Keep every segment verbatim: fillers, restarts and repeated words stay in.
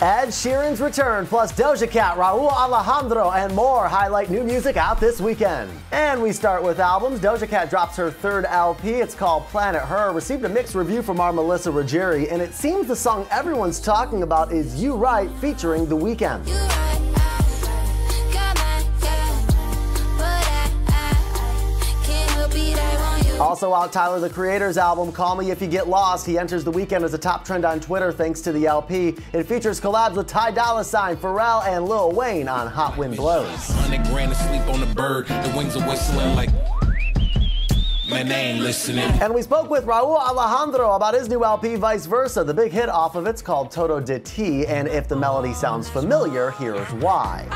Ed Sheeran's return, plus Doja Cat, Raul Alejandro, and more highlight new music out this weekend. And we start with albums. Doja Cat drops her third L P. It's called Planet Her. Received a mixed review from our Melissa Ruggieri, and it seems the song everyone's talking about is You Right, featuring The Weeknd. Also out, Tyler, the Creator's album, Call Me If You Get Lost. He enters The Weeknd as a top trend on Twitter thanks to the L P. It features collabs with Ty Dolla $ign, Pharrell, and Lil Wayne on Hot Wind Blows. Hundred grand to sleep on the bird, the wings are whistling like... Man, they ain't listening. And we spoke with Raul Alejandro about his new L P, Vice Versa. The big hit off of it's called Todo de Ti, and if the melody sounds familiar, here's why.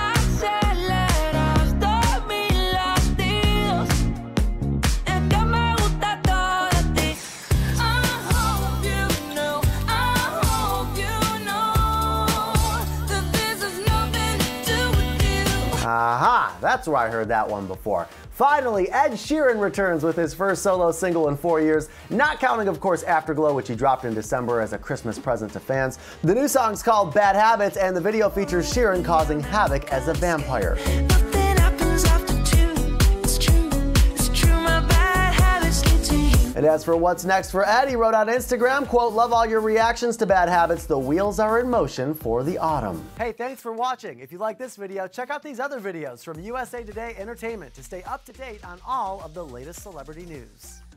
Aha, that's where I heard that one before. Finally, Ed Sheeran returns with his first solo single in four years, not counting, of course, Afterglow, which he dropped in December as a Christmas present to fans. The new song's called Bad Habits, and the video features Sheeran causing havoc as a vampire. And as for what's next for Ed, he wrote on Instagram, quote, "Love all your reactions to Bad Habits. The wheels are in motion for the autumn." Hey, thanks for watching. If you like this video, check out these other videos from U S A Today Entertainment to stay up to date on all of the latest celebrity news.